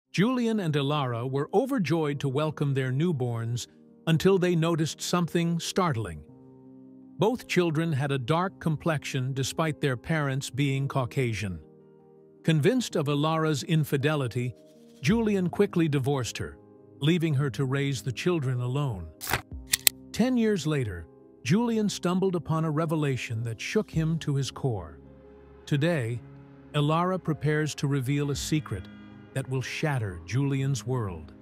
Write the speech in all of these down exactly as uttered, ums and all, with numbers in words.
Julian and Ilara were overjoyed to welcome their newborns until they noticed something startling. Both children had a dark complexion despite their parents being Caucasian. Convinced of Ilara's infidelity, Julian quickly divorced her, leaving her to raise the children alone. Ten years later, Julian stumbled upon a revelation that shook him to his core. Today, Ilara prepares to reveal a secret that will shatter Julian's world.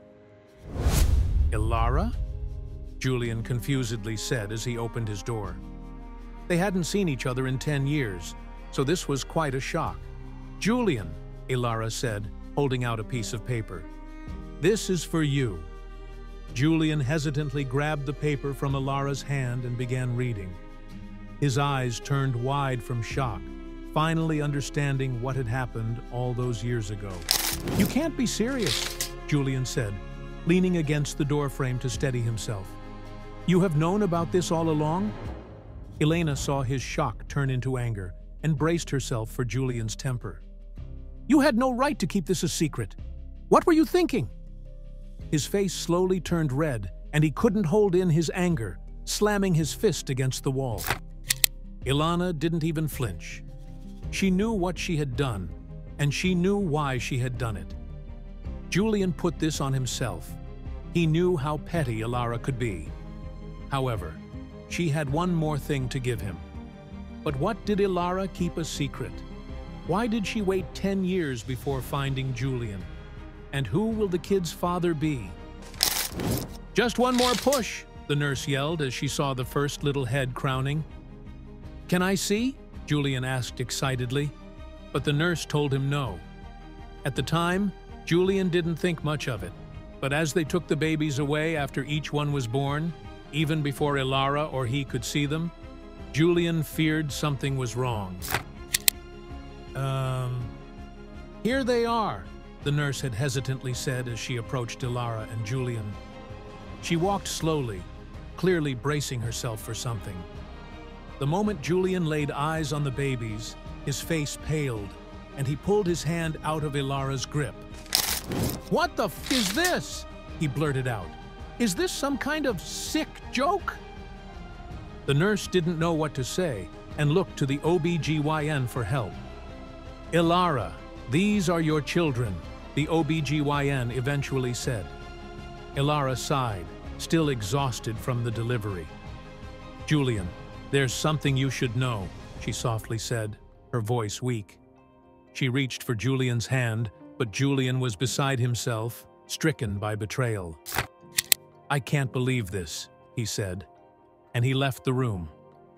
Ilara? Julian confusedly said as he opened his door. They hadn't seen each other in ten years, so this was quite a shock. Julian, Ilara said, holding out a piece of paper. This is for you. Julian hesitantly grabbed the paper from Ilara's hand and began reading. His eyes turned wide from shock, finally understanding what had happened all those years ago. You can't be serious, Julian said, leaning against the doorframe to steady himself. You have known about this all along? Elena saw his shock turn into anger and braced herself for Julian's temper. You had no right to keep this a secret. What were you thinking? His face slowly turned red, and he couldn't hold in his anger, slamming his fist against the wall. Ilana didn't even flinch. She knew what she had done, and she knew why she had done it. Julian put this on himself. He knew how petty Ilara could be. However, she had one more thing to give him. But what did Ilara keep a secret? Why did she wait ten years before finding Julian? And who will the kid's father be? Just one more push, the nurse yelled as she saw the first little head crowning. Can I see? Julian asked excitedly, but the nurse told him no. At the time, Julian didn't think much of it, but as they took the babies away after each one was born, even before Ilara or he could see them, Julian feared something was wrong. Um, here they are, the nurse had hesitantly said as she approached Ilara and Julian. She walked slowly, clearly bracing herself for something. The moment Julian laid eyes on the babies, his face paled, and he pulled his hand out of Ilara's grip. What the f is this? He blurted out. Is this some kind of sick joke? The nurse didn't know what to say and looked to the O B G Y N for help. Ilara, these are your children, the O B G Y N eventually said. Ilara sighed, still exhausted from the delivery. Julian, there's something you should know, she softly said, her voice weak. She reached for Julian's hand, but Julian was beside himself, stricken by betrayal. I can't believe this, he said, and he left the room.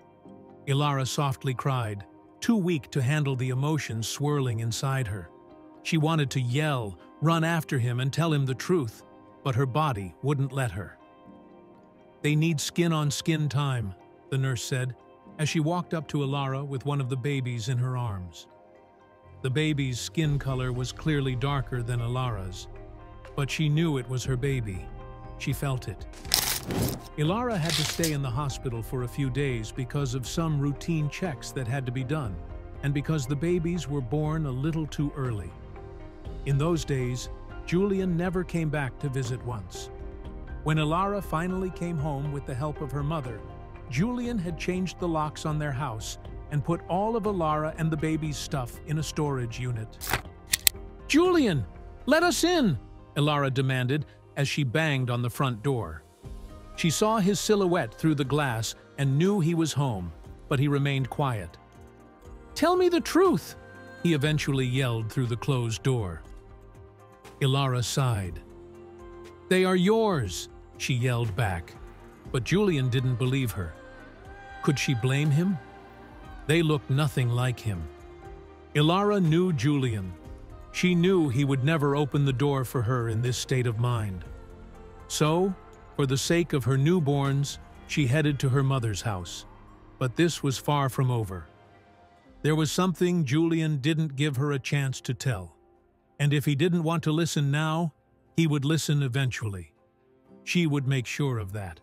Ilara softly cried, too weak to handle the emotions swirling inside her. She wanted to yell, run after him and tell him the truth, but her body wouldn't let her. They need skin-on-skin time, the nurse said, as she walked up to Ilara with one of the babies in her arms. The baby's skin color was clearly darker than Ilara's, but she knew it was her baby. She felt it. Ilara had to stay in the hospital for a few days because of some routine checks that had to be done, and because the babies were born a little too early. In those days, Julian never came back to visit once. When Ilara finally came home with the help of her mother, Julian had changed the locks on their house and put all of Ilara and the baby's stuff in a storage unit. Julian, let us in, Ilara demanded as she banged on the front door. She saw his silhouette through the glass and knew he was home, but he remained quiet. Tell me the truth, he eventually yelled through the closed door. Ilara sighed. They are yours, she yelled back, but Julian didn't believe her. Could she blame him? They looked nothing like him. Ilara knew Julian. She knew he would never open the door for her in this state of mind. So, for the sake of her newborns, she headed to her mother's house. But this was far from over. There was something Julian didn't give her a chance to tell. And if he didn't want to listen now, he would listen eventually. She would make sure of that.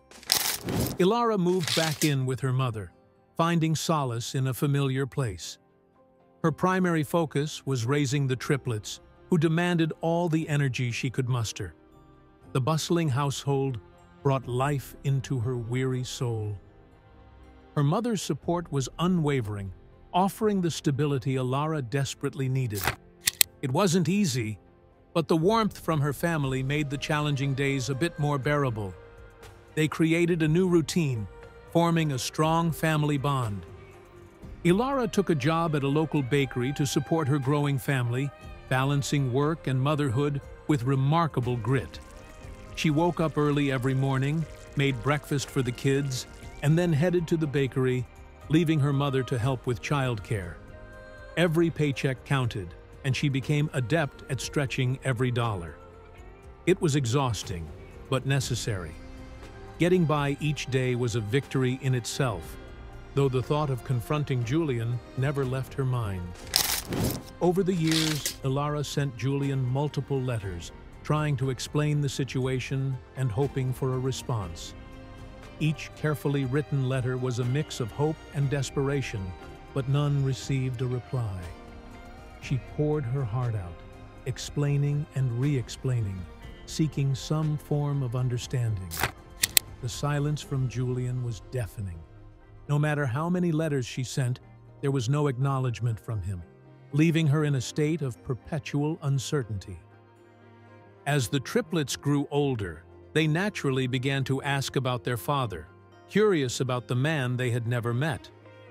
Ilara moved back in with her mother, finding solace in a familiar place. Her primary focus was raising the triplets, who demanded all the energy she could muster. The bustling household brought life into her weary soul. Her mother's support was unwavering, offering the stability Ilara desperately needed. It wasn't easy, but the warmth from her family made the challenging days a bit more bearable. They created a new routine, forming a strong family bond. Ilara took a job at a local bakery to support her growing family, balancing work and motherhood with remarkable grit. She woke up early every morning, made breakfast for the kids, and then headed to the bakery, leaving her mother to help with childcare. Every paycheck counted, and she became adept at stretching every dollar. It was exhausting, but necessary. Getting by each day was a victory in itself, though the thought of confronting Julian never left her mind. Over the years, Ilara sent Julian multiple letters, trying to explain the situation and hoping for a response. Each carefully written letter was a mix of hope and desperation, but none received a reply. She poured her heart out, explaining and re-explaining, seeking some form of understanding. The silence from Julian was deafening. No matter how many letters she sent, there was no acknowledgement from him, leaving her in a state of perpetual uncertainty. As the triplets grew older, they naturally began to ask about their father, curious about the man they had never met.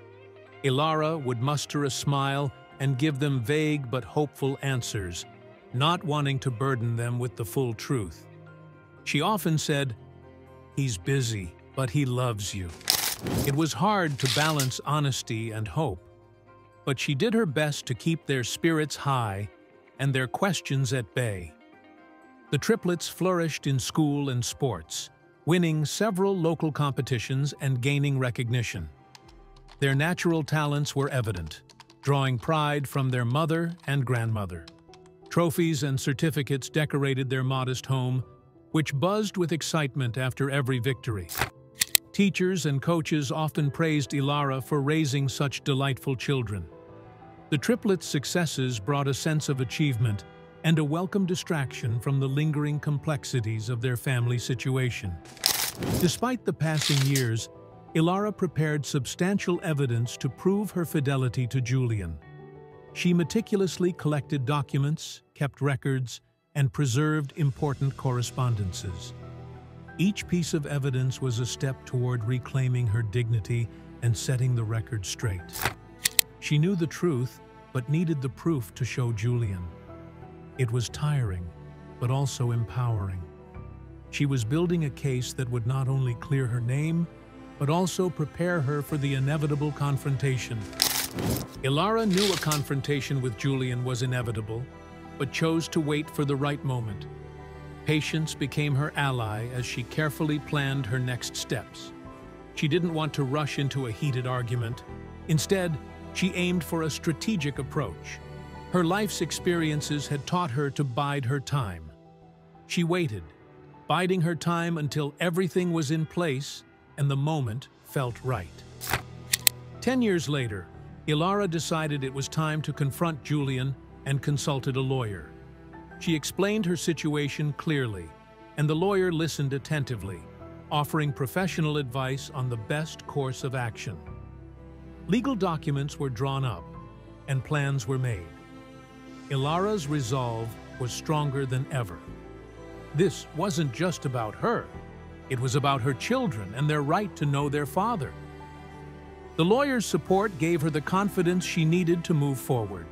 Ilara would muster a smile and give them vague but hopeful answers, not wanting to burden them with the full truth. She often said, "He's busy, but he loves you." It was hard to balance honesty and hope, but she did her best to keep their spirits high and their questions at bay. The triplets flourished in school and sports, winning several local competitions and gaining recognition. Their natural talents were evident, drawing pride from their mother and grandmother. Trophies and certificates decorated their modest home, which buzzed with excitement after every victory. Teachers and coaches often praised Ilara for raising such delightful children. The triplets' successes brought a sense of achievement and a welcome distraction from the lingering complexities of their family situation. Despite the passing years, Ilara prepared substantial evidence to prove her fidelity to Julian. She meticulously collected documents, kept records, and preserved important correspondences. Each piece of evidence was a step toward reclaiming her dignity and setting the record straight. She knew the truth, but needed the proof to show Julian. It was tiring, but also empowering. She was building a case that would not only clear her name, but also prepare her for the inevitable confrontation. Ilara knew a confrontation with Julian was inevitable, but chose to wait for the right moment. Patience became her ally as she carefully planned her next steps. She didn't want to rush into a heated argument. Instead, she aimed for a strategic approach. Her life's experiences had taught her to bide her time. She waited, biding her time until everything was in place and the moment felt right. Ten years later, Ilara decided it was time to confront Julian and consulted a lawyer. She explained her situation clearly, and the lawyer listened attentively, offering professional advice on the best course of action. Legal documents were drawn up, and plans were made. Ilara's resolve was stronger than ever. This wasn't just about her. It was about her children and their right to know their father. The lawyer's support gave her the confidence she needed to move forward.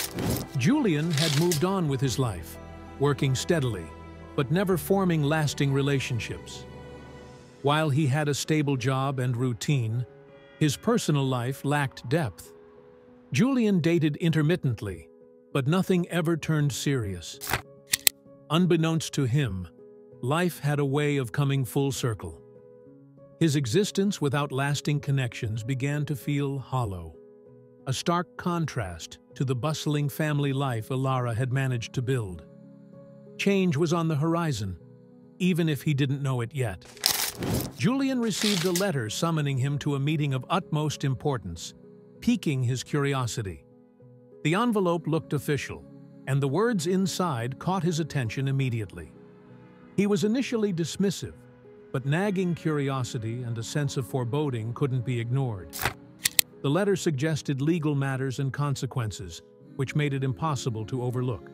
Julian had moved on with his life, working steadily, but never forming lasting relationships. While he had a stable job and routine, his personal life lacked depth. Julian dated intermittently, but nothing ever turned serious. Unbeknownst to him, life had a way of coming full circle. His existence without lasting connections began to feel hollow, a stark contrast to the bustling family life Ilara had managed to build. Change was on the horizon, even if he didn't know it yet. Julian received a letter summoning him to a meeting of utmost importance, piquing his curiosity. The envelope looked official, and the words inside caught his attention immediately. He was initially dismissive, but nagging curiosity and a sense of foreboding couldn't be ignored. The letter suggested legal matters and consequences, which made it impossible to overlook.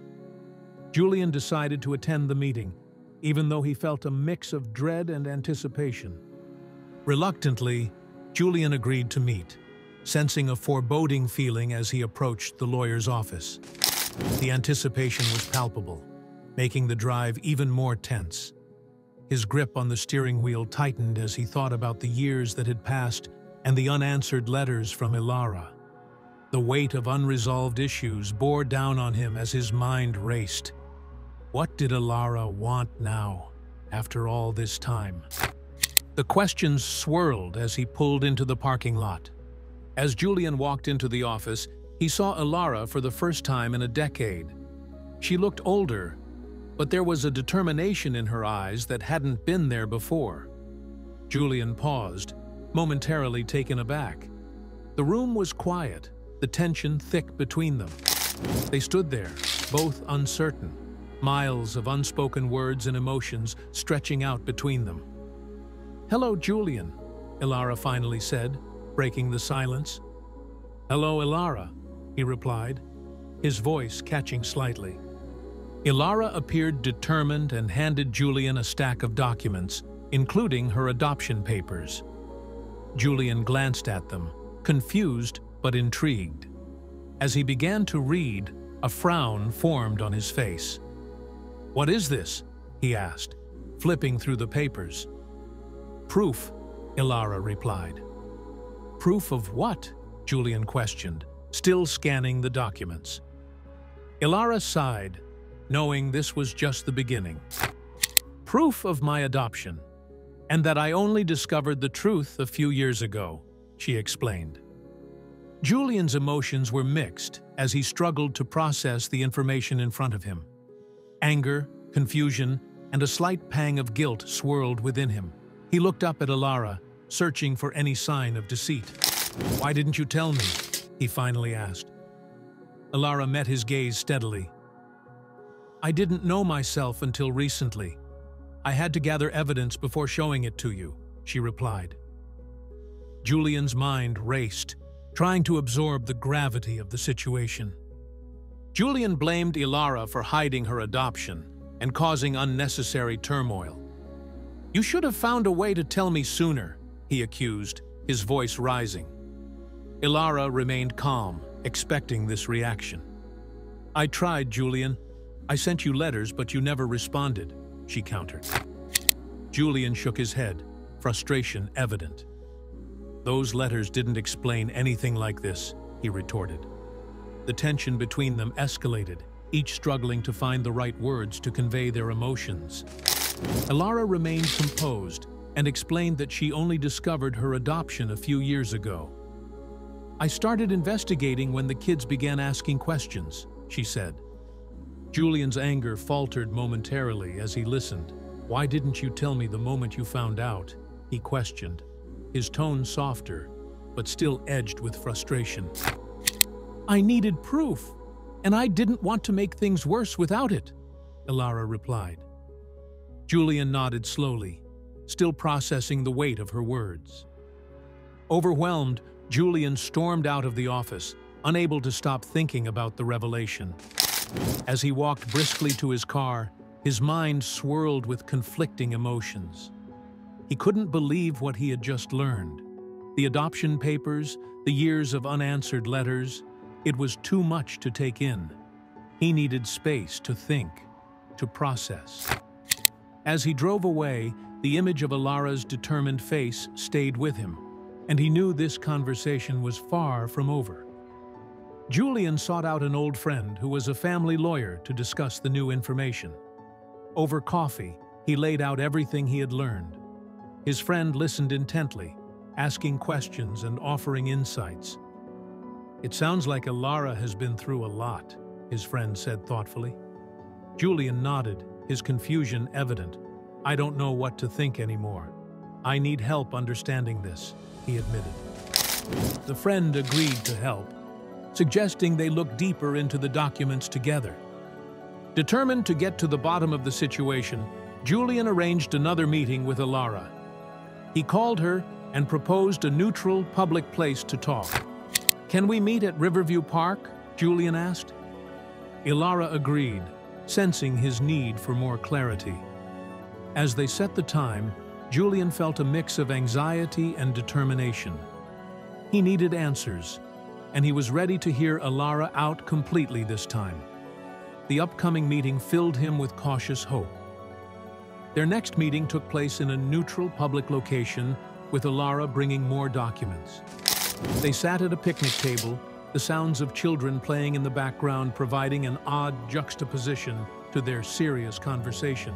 Julian decided to attend the meeting, even though he felt a mix of dread and anticipation. Reluctantly, Julian agreed to meet, sensing a foreboding feeling as he approached the lawyer's office. The anticipation was palpable, making the drive even more tense. His grip on the steering wheel tightened as he thought about the years that had passed and the unanswered letters from Ilara. The weight of unresolved issues bore down on him as his mind raced. What did Ilara want now, after all this time? The questions swirled as he pulled into the parking lot. As Julian walked into the office, he saw Ilara for the first time in a decade. She looked older, but there was a determination in her eyes that hadn't been there before. Julian paused, momentarily taken aback. The room was quiet, the tension thick between them. They stood there, both uncertain, miles of unspoken words and emotions stretching out between them. "Hello, Julian," Ilara finally said, breaking the silence. "Hello, Ilara," he replied, his voice catching slightly. Ilara appeared determined and handed Julian a stack of documents, including her adoption papers. Julian glanced at them, confused but intrigued. As he began to read, a frown formed on his face. "What is this?" he asked, flipping through the papers. "Proof," Ilara replied. "Proof of what?" Julian questioned, still scanning the documents. Ilara sighed, knowing this was just the beginning. "Proof of my adoption, and that I only discovered the truth a few years ago," she explained. Julian's emotions were mixed as he struggled to process the information in front of him. Anger, confusion, and a slight pang of guilt swirled within him. He looked up at Ilara, searching for any sign of deceit. "Why didn't you tell me?" he finally asked. Ilara met his gaze steadily. "I didn't know myself until recently. I had to gather evidence before showing it to you," she replied. Julian's mind raced, trying to absorb the gravity of the situation. Julian blamed Ilara for hiding her adoption and causing unnecessary turmoil. "You should have found a way to tell me sooner," he accused, his voice rising. Ilara remained calm, expecting this reaction. "I tried, Julian. I sent you letters, but you never responded," she countered. Julian shook his head, frustration evident. "Those letters didn't explain anything like this," he retorted. The tension between them escalated, each struggling to find the right words to convey their emotions. Ilara remained composed and explained that she only discovered her adoption a few years ago. "I started investigating when the kids began asking questions," she said. Julian's anger faltered momentarily as he listened. "Why didn't you tell me the moment you found out?" he questioned, his tone softer, but still edged with frustration. "I needed proof, and I didn't want to make things worse without it," Ilara replied. Julian nodded slowly, still processing the weight of her words. Overwhelmed, Julian stormed out of the office, unable to stop thinking about the revelation. As he walked briskly to his car, his mind swirled with conflicting emotions. He couldn't believe what he had just learned. The adoption papers, the years of unanswered letters, it was too much to take in. He needed space to think, to process. As he drove away, the image of Ilara's determined face stayed with him, and he knew this conversation was far from over. Julian sought out an old friend who was a family lawyer to discuss the new information. Over coffee, he laid out everything he had learned. His friend listened intently, asking questions and offering insights. "It sounds like Ilara has been through a lot," his friend said thoughtfully. Julian nodded, his confusion evident. "I don't know what to think anymore. I need help understanding this," he admitted. The friend agreed to help, suggesting they look deeper into the documents together. Determined to get to the bottom of the situation, Julian arranged another meeting with Ilara. He called her and proposed a neutral, public place to talk. "Can we meet at Riverview Park?" Julian asked. Ilara agreed, sensing his need for more clarity. As they set the time, Julian felt a mix of anxiety and determination. He needed answers, and he was ready to hear Ilara out completely this time. The upcoming meeting filled him with cautious hope. Their next meeting took place in a neutral public location, with Ilara bringing more documents. They sat at a picnic table, the sounds of children playing in the background providing an odd juxtaposition to their serious conversation.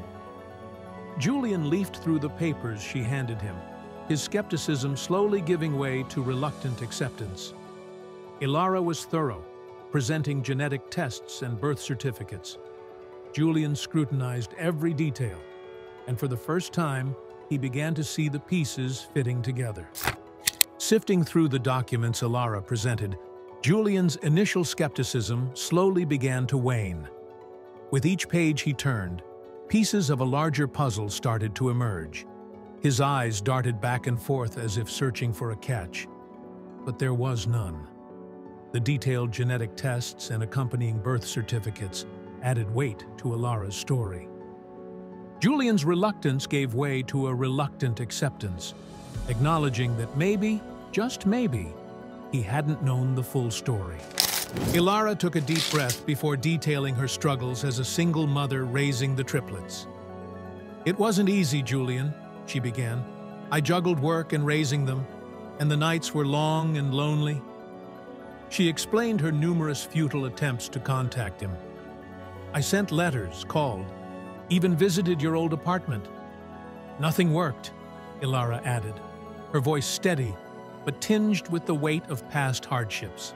Julian leafed through the papers she handed him, his skepticism slowly giving way to reluctant acceptance. Ilara was thorough, presenting genetic tests and birth certificates. Julian scrutinized every detail, and for the first time, he began to see the pieces fitting together. Sifting through the documents Ilara presented, Julian's initial skepticism slowly began to wane. With each page he turned, pieces of a larger puzzle started to emerge. His eyes darted back and forth as if searching for a catch, but there was none. The detailed genetic tests and accompanying birth certificates added weight to Ilara's story. Julian's reluctance gave way to a reluctant acceptance, acknowledging that maybe, just maybe, he hadn't known the full story. Ilara took a deep breath before detailing her struggles as a single mother raising the triplets. "It wasn't easy, Julian," she began. "I juggled work and raising them, and the nights were long and lonely." She explained her numerous futile attempts to contact him. "I sent letters, called, even visited your old apartment. Nothing worked," Ilara added, her voice steady, but tinged with the weight of past hardships.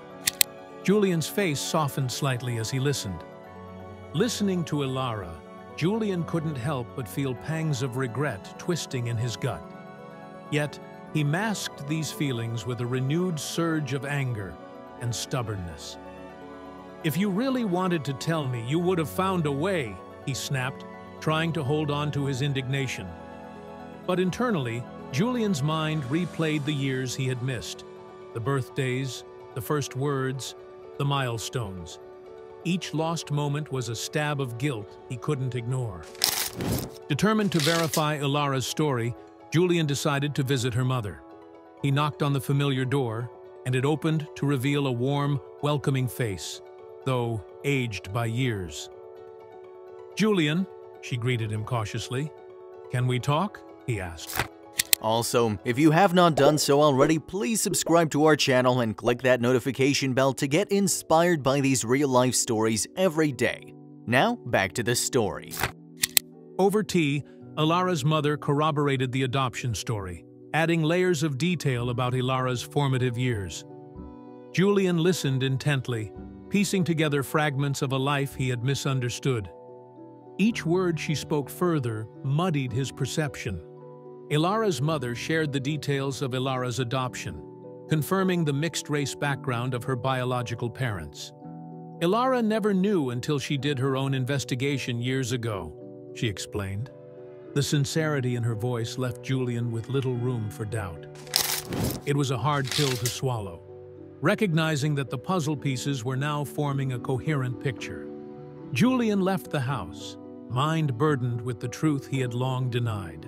Julian's face softened slightly as he listened. Listening to Ilara, Julian couldn't help but feel pangs of regret twisting in his gut. Yet, he masked these feelings with a renewed surge of anger and stubbornness. "If you really wanted to tell me, you would have found a way," he snapped, trying to hold on to his indignation. But internally, Julian's mind replayed the years he had missed, the birthdays, the first words, the milestones. Each lost moment was a stab of guilt he couldn't ignore. Determined to verify Ilara's story, Julian decided to visit her mother. He knocked on the familiar door, and it opened to reveal a warm, welcoming face, though aged by years. "Julian," she greeted him cautiously. "Can we talk?" he asked. Also, if you have not done so already, please subscribe to our channel and click that notification bell to get inspired by these real-life stories every day. Now, back to the story. Over tea, Ilara's mother corroborated the adoption story, adding layers of detail about Ilara's formative years. Julian listened intently, piecing together fragments of a life he had misunderstood. Each word she spoke further muddied his perception. Ilara's mother shared the details of Ilara's adoption, confirming the mixed-race background of her biological parents. Ilara never knew until she did her own investigation years ago, she explained. The sincerity in her voice left Julian with little room for doubt. It was a hard pill to swallow, recognizing that the puzzle pieces were now forming a coherent picture. Julian left the house, mind burdened with the truth he had long denied.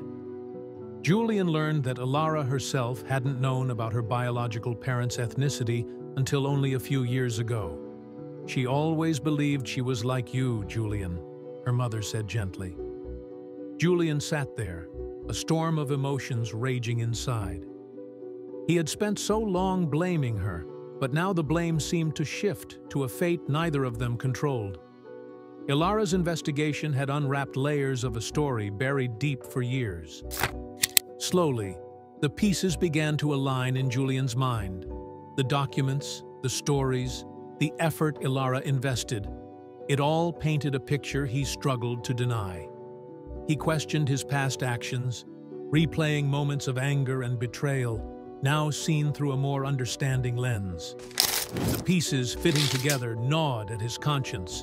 Julian learned that Ilara herself hadn't known about her biological parents' ethnicity until only a few years ago. "She always believed she was like you, Julian," her mother said gently. Julian sat there, a storm of emotions raging inside. He had spent so long blaming her, but now the blame seemed to shift to a fate neither of them controlled. Ilara's investigation had unwrapped layers of a story buried deep for years. Slowly, the pieces began to align in Julian's mind. The documents, the stories, the effort Ilara invested, it all painted a picture he struggled to deny. He questioned his past actions, replaying moments of anger and betrayal, now seen through a more understanding lens. The pieces fitting together gnawed at his conscience,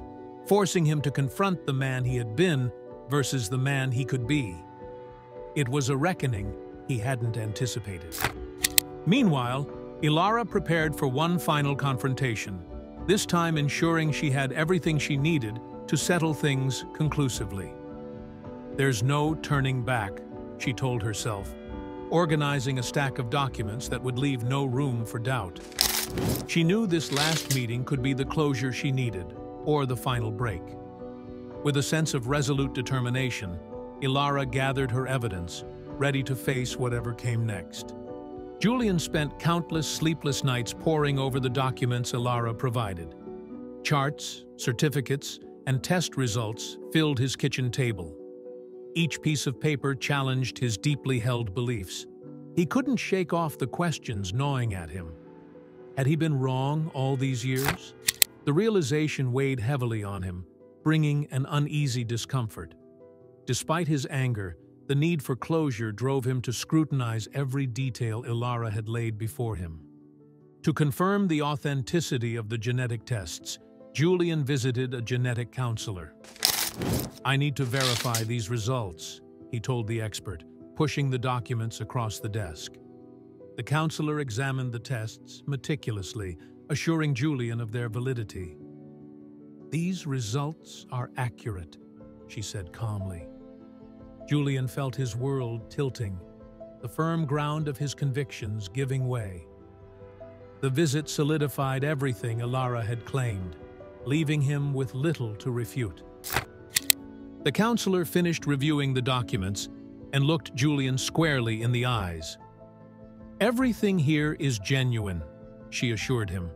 forcing him to confront the man he had been versus the man he could be. It was a reckoning he hadn't anticipated. Meanwhile, Ilara prepared for one final confrontation, this time ensuring she had everything she needed to settle things conclusively. "There's no turning back," she told herself, organizing a stack of documents that would leave no room for doubt. She knew this last meeting could be the closure she needed, or the final break. With a sense of resolute determination, Ilara gathered her evidence, ready to face whatever came next. Julian spent countless sleepless nights poring over the documents Ilara provided. Charts, certificates, and test results filled his kitchen table. Each piece of paper challenged his deeply held beliefs. He couldn't shake off the questions gnawing at him. Had he been wrong all these years? The realization weighed heavily on him, bringing an uneasy discomfort. Despite his anger, the need for closure drove him to scrutinize every detail Ilara had laid before him. To confirm the authenticity of the genetic tests, Julian visited a genetic counselor. "I need to verify these results," he told the expert, pushing the documents across the desk. The counselor examined the tests meticulously, assuring Julian of their validity. "These results are accurate," she said calmly. Julian felt his world tilting, the firm ground of his convictions giving way. The visit solidified everything Ilara had claimed, leaving him with little to refute. The counselor finished reviewing the documents and looked Julian squarely in the eyes. "Everything here is genuine," she assured him.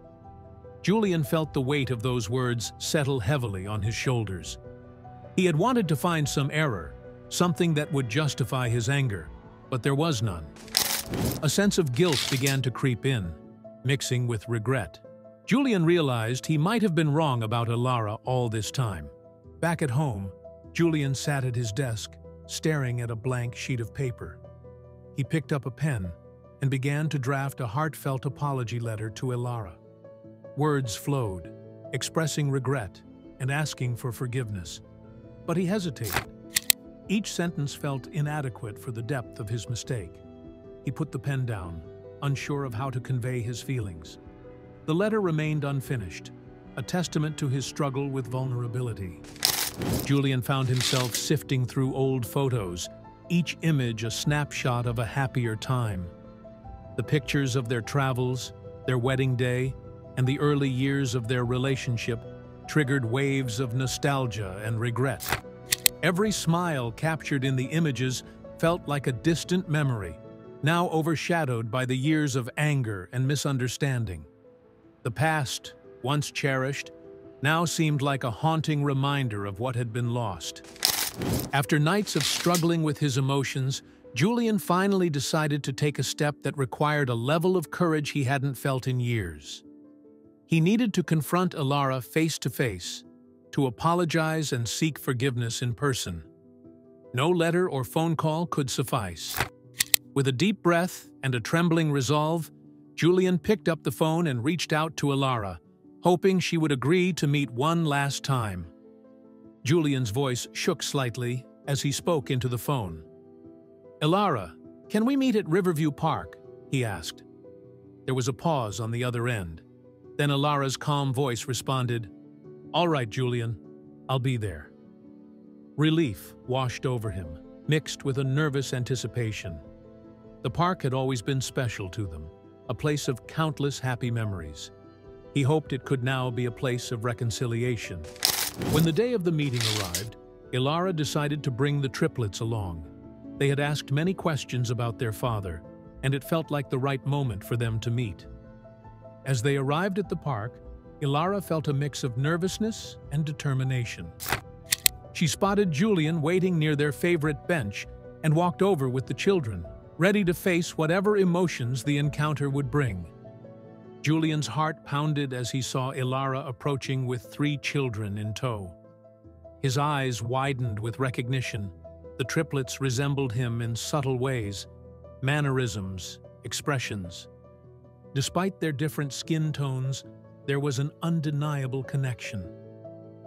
Julian felt the weight of those words settle heavily on his shoulders. He had wanted to find some error, something that would justify his anger, but there was none. A sense of guilt began to creep in, mixing with regret. Julian realized he might have been wrong about Ilara all this time. Back at home, Julian sat at his desk, staring at a blank sheet of paper. He picked up a pen and began to draft a heartfelt apology letter to Ilara. Words flowed, expressing regret and asking for forgiveness. But he hesitated. Each sentence felt inadequate for the depth of his mistake. He put the pen down, unsure of how to convey his feelings. The letter remained unfinished, a testament to his struggle with vulnerability. Julian found himself sifting through old photos, each image a snapshot of a happier time. The pictures of their travels, their wedding day, and the early years of their relationship triggered waves of nostalgia and regret. Every smile captured in the images felt like a distant memory, now overshadowed by the years of anger and misunderstanding. The past, once cherished, now seemed like a haunting reminder of what had been lost. After nights of struggling with his emotions, Julian finally decided to take a step that required a level of courage he hadn't felt in years. He needed to confront Ilara face to face, to apologize and seek forgiveness in person. No letter or phone call could suffice. With a deep breath and a trembling resolve, Julian picked up the phone and reached out to Ilara, hoping she would agree to meet one last time. Julian's voice shook slightly as he spoke into the phone. "Ilara, can we meet at Riverview Park?" he asked. There was a pause on the other end. Then Ilara's calm voice responded, "All right, Julian, I'll be there." Relief washed over him, mixed with a nervous anticipation. The park had always been special to them, a place of countless happy memories. He hoped it could now be a place of reconciliation. When the day of the meeting arrived, Ilara decided to bring the triplets along. They had asked many questions about their father, and it felt like the right moment for them to meet. As they arrived at the park, Ilara felt a mix of nervousness and determination. She spotted Julian waiting near their favorite bench and walked over with the children, ready to face whatever emotions the encounter would bring. Julian's heart pounded as he saw Ilara approaching with three children in tow. His eyes widened with recognition. The triplets resembled him in subtle ways, mannerisms, expressions. Despite their different skin tones, there was an undeniable connection.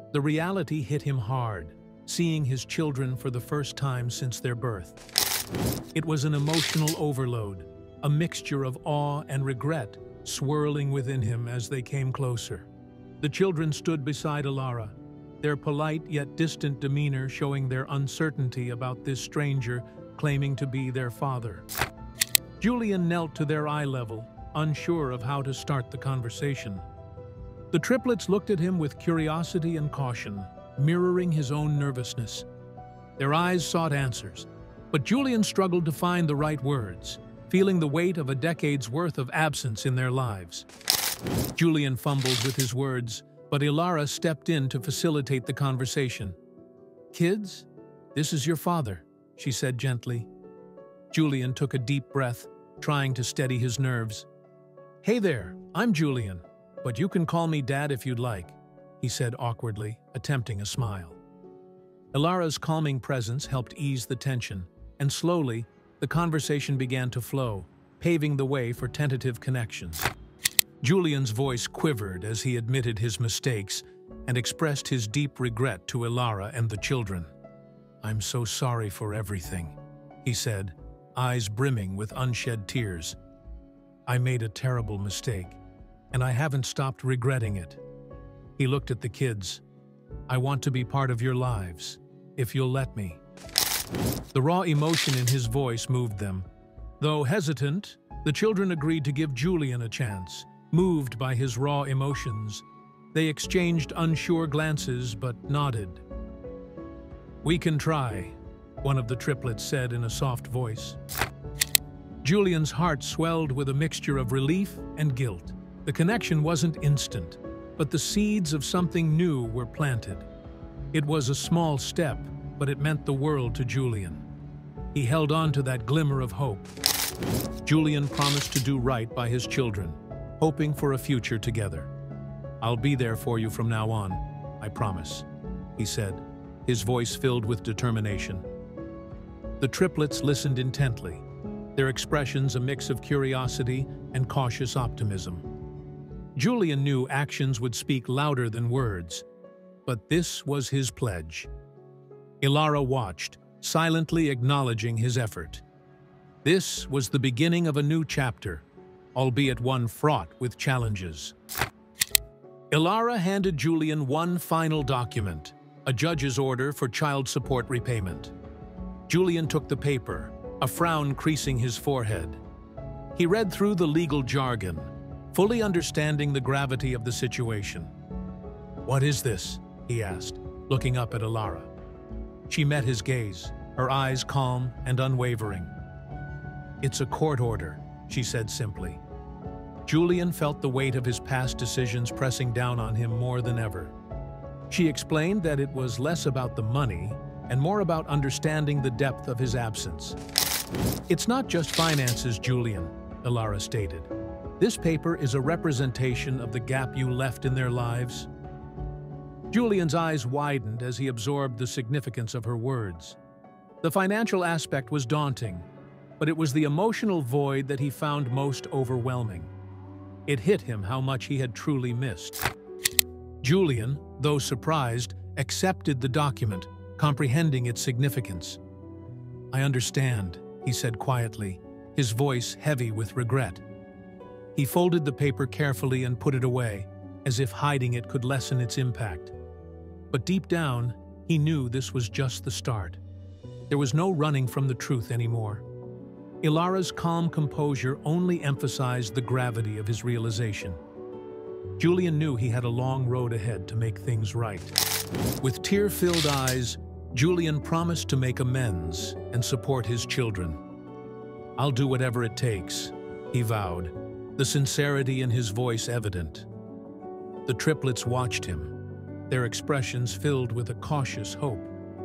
The reality hit him hard, seeing his children for the first time since their birth. It was an emotional overload, a mixture of awe and regret swirling within him as they came closer. The children stood beside Ilara, their polite yet distant demeanor showing their uncertainty about this stranger claiming to be their father. Julian knelt to their eye level, unsure of how to start the conversation. The triplets looked at him with curiosity and caution, mirroring his own nervousness. Their eyes sought answers, but Julian struggled to find the right words, feeling the weight of a decade's worth of absence in their lives. Julian fumbled with his words, but Ilara stepped in to facilitate the conversation. "Kids, this is your father," she said gently. Julian took a deep breath, trying to steady his nerves. "Hey there, I'm Julian, but you can call me Dad if you'd like," he said awkwardly, attempting a smile. Ilara's calming presence helped ease the tension, and slowly, the conversation began to flow, paving the way for tentative connections. Julian's voice quivered as he admitted his mistakes and expressed his deep regret to Ilara and the children. "I'm so sorry for everything," he said, eyes brimming with unshed tears. "I made a terrible mistake, and I haven't stopped regretting it." He looked at the kids. "I want to be part of your lives, if you'll let me." The raw emotion in his voice moved them. Though hesitant, the children agreed to give Julian a chance, moved by his raw emotions. They exchanged unsure glances but nodded. "We can try," one of the triplets said in a soft voice. Julian's heart swelled with a mixture of relief and guilt. The connection wasn't instant, but the seeds of something new were planted. It was a small step, but it meant the world to Julian. He held on to that glimmer of hope. Julian promised to do right by his children, hoping for a future together. "I'll be there for you from now on, I promise," he said, his voice filled with determination. The triplets listened intently, their expressions a mix of curiosity and cautious optimism. Julian knew actions would speak louder than words, but this was his pledge. Ilara watched, silently acknowledging his effort. This was the beginning of a new chapter, albeit one fraught with challenges. Ilara handed Julian one final document, a judge's order for child support repayment. Julian took the paper, a frown creasing his forehead. He read through the legal jargon, fully understanding the gravity of the situation. "What is this?" he asked, looking up at Ilara. She met his gaze, her eyes calm and unwavering. "It's a court order," she said simply. Julian felt the weight of his past decisions pressing down on him more than ever. She explained that it was less about the money and more about understanding the depth of his absence. "It's not just finances, Julian," Ilara stated. "This paper is a representation of the gap you left in their lives." Julian's eyes widened as he absorbed the significance of her words. The financial aspect was daunting, but it was the emotional void that he found most overwhelming. It hit him how much he had truly missed. Julian, though surprised, accepted the document, comprehending its significance. "I understand," he said quietly, his voice heavy with regret. He folded the paper carefully and put it away, as if hiding it could lessen its impact. But deep down, he knew this was just the start. There was no running from the truth anymore. Ilara's calm composure only emphasized the gravity of his realization. Julian knew he had a long road ahead to make things right. With tear-filled eyes, Julian promised to make amends and support his children. "I'll do whatever it takes," he vowed, the sincerity in his voice evident. The triplets watched him, their expressions filled with a cautious hope.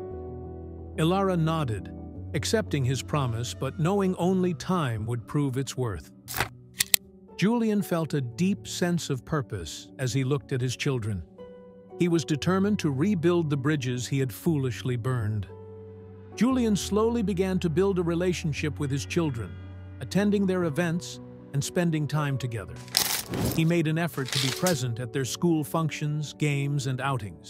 Ilara nodded, accepting his promise but knowing only time would prove its worth. Julian felt a deep sense of purpose as he looked at his children. He was determined to rebuild the bridges he had foolishly burned. Julian slowly began to build a relationship with his children, attending their events and spending time together. He made an effort to be present at their school functions, games, and outings.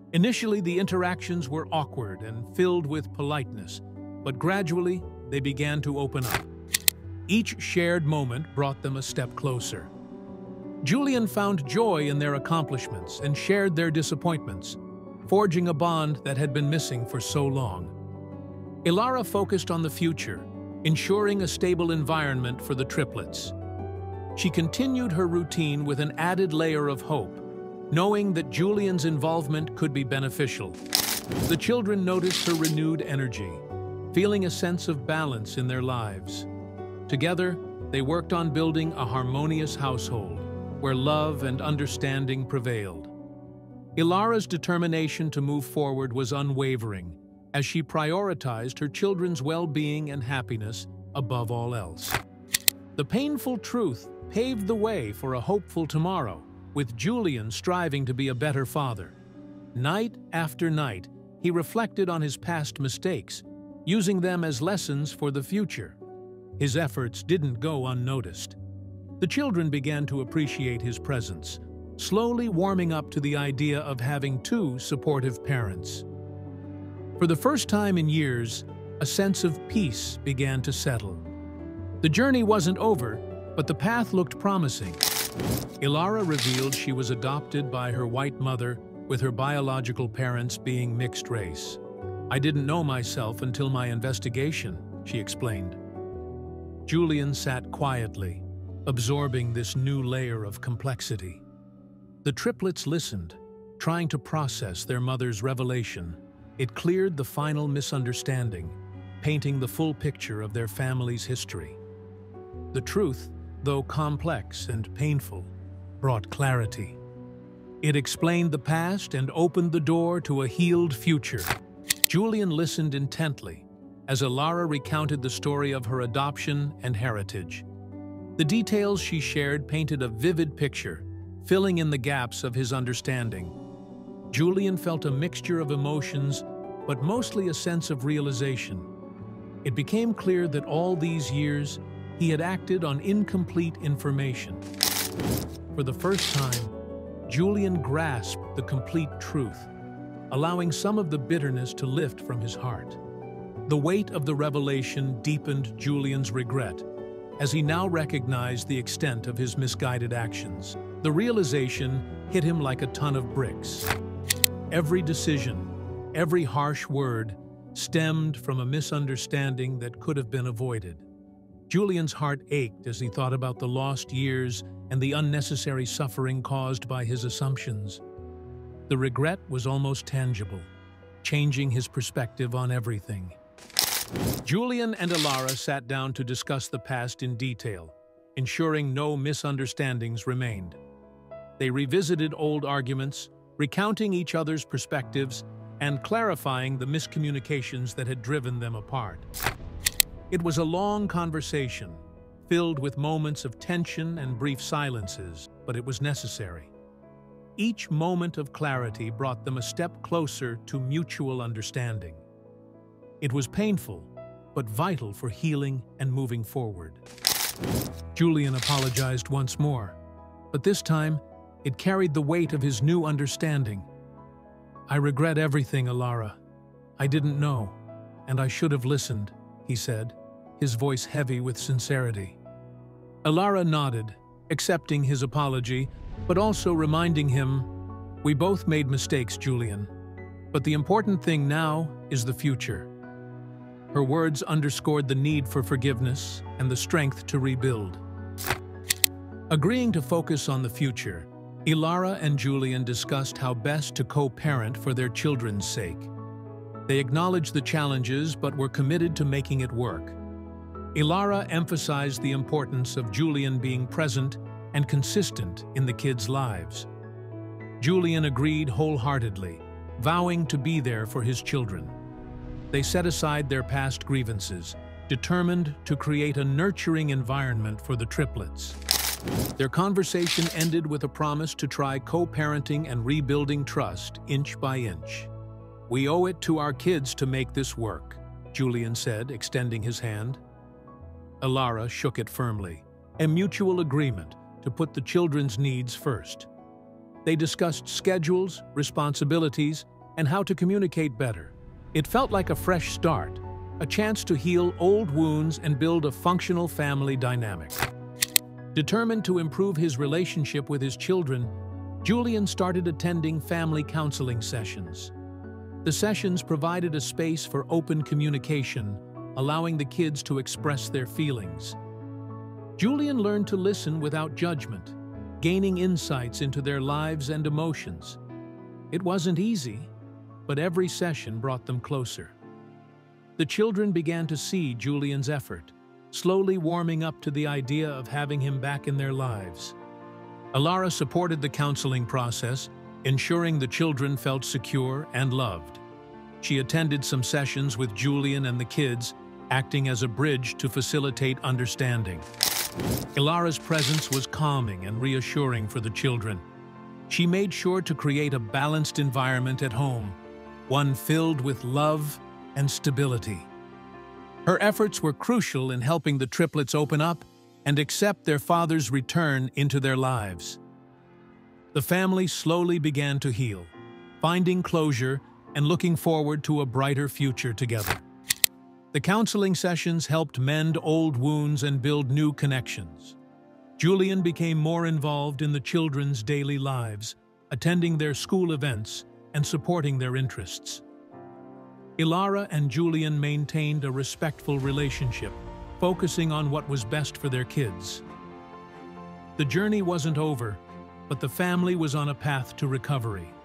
Initially, the interactions were awkward and filled with politeness, but gradually, they began to open up. Each shared moment brought them a step closer. Julian found joy in their accomplishments and shared their disappointments, forging a bond that had been missing for so long. Ilara focused on the future, ensuring a stable environment for the triplets. She continued her routine with an added layer of hope, knowing that Julian's involvement could be beneficial. The children noticed her renewed energy, feeling a sense of balance in their lives. Together, they worked on building a harmonious household, where love and understanding prevailed. Ilara's determination to move forward was unwavering, as she prioritized her children's well-being and happiness above all else. The painful truth paved the way for a hopeful tomorrow, with Julian striving to be a better father. Night after night, he reflected on his past mistakes, using them as lessons for the future. His efforts didn't go unnoticed. The children began to appreciate his presence, slowly warming up to the idea of having two supportive parents. For the first time in years, a sense of peace began to settle. The journey wasn't over, but the path looked promising. Ilara revealed she was adopted by her white mother, with her biological parents being mixed race. "I didn't know myself until my investigation," she explained. Julian sat quietly, absorbing this new layer of complexity. The triplets listened, trying to process their mother's revelation. It cleared the final misunderstanding, painting the full picture of their family's history. The truth, though complex and painful, brought clarity. It explained the past and opened the door to a healed future. Julian listened intently as Ilara recounted the story of her adoption and heritage. The details she shared painted a vivid picture, filling in the gaps of his understanding. Julian felt a mixture of emotions, but mostly a sense of realization. It became clear that all these years, he had acted on incomplete information. For the first time, Julian grasped the complete truth, allowing some of the bitterness to lift from his heart. The weight of the revelation deepened Julian's regret, as he now recognized the extent of his misguided actions. The realization hit him like a ton of bricks. Every decision, every harsh word, stemmed from a misunderstanding that could have been avoided. Julian's heart ached as he thought about the lost years and the unnecessary suffering caused by his assumptions. The regret was almost tangible, changing his perspective on everything. Julian and Ilara sat down to discuss the past in detail, ensuring no misunderstandings remained. They revisited old arguments, recounting each other's perspectives and clarifying the miscommunications that had driven them apart. It was a long conversation, filled with moments of tension and brief silences, but it was necessary. Each moment of clarity brought them a step closer to mutual understanding. It was painful, but vital for healing and moving forward. Julian apologized once more, but this time, it carried the weight of his new understanding. "I regret everything, Ilara. I didn't know, and I should have listened," he said, his voice heavy with sincerity. Ilara nodded, accepting his apology, but also reminding him, "We both made mistakes, Julian, but the important thing now is the future." Her words underscored the need for forgiveness and the strength to rebuild. Agreeing to focus on the future, Ilara and Julian discussed how best to co-parent for their children's sake. They acknowledged the challenges but were committed to making it work. Ilara emphasized the importance of Julian being present and consistent in the kids' lives. Julian agreed wholeheartedly, vowing to be there for his children. They set aside their past grievances, determined to create a nurturing environment for the triplets. Their conversation ended with a promise to try co-parenting and rebuilding trust inch by inch. "We owe it to our kids to make this work," Julian said, extending his hand. Ilara shook it firmly, a mutual agreement to put the children's needs first. They discussed schedules, responsibilities, and how to communicate better. It felt like a fresh start, a chance to heal old wounds and build a functional family dynamic. Determined to improve his relationship with his children, Julian started attending family counseling sessions. The sessions provided a space for open communication, allowing the kids to express their feelings. Julian learned to listen without judgment, gaining insights into their lives and emotions. It wasn't easy, but every session brought them closer. The children began to see Julian's effort, slowly warming up to the idea of having him back in their lives. Ilara supported the counseling process, ensuring the children felt secure and loved. She attended some sessions with Julian and the kids, acting as a bridge to facilitate understanding. Ilara's presence was calming and reassuring for the children. She made sure to create a balanced environment at home, one filled with love and stability. Her efforts were crucial in helping the triplets open up and accept their father's return into their lives. The family slowly began to heal, finding closure and looking forward to a brighter future together. The counseling sessions helped mend old wounds and build new connections. Julian became more involved in the children's daily lives, attending their school events and supporting their interests. Ilara and Julian maintained a respectful relationship, focusing on what was best for their kids. The journey wasn't over, but the family was on a path to recovery.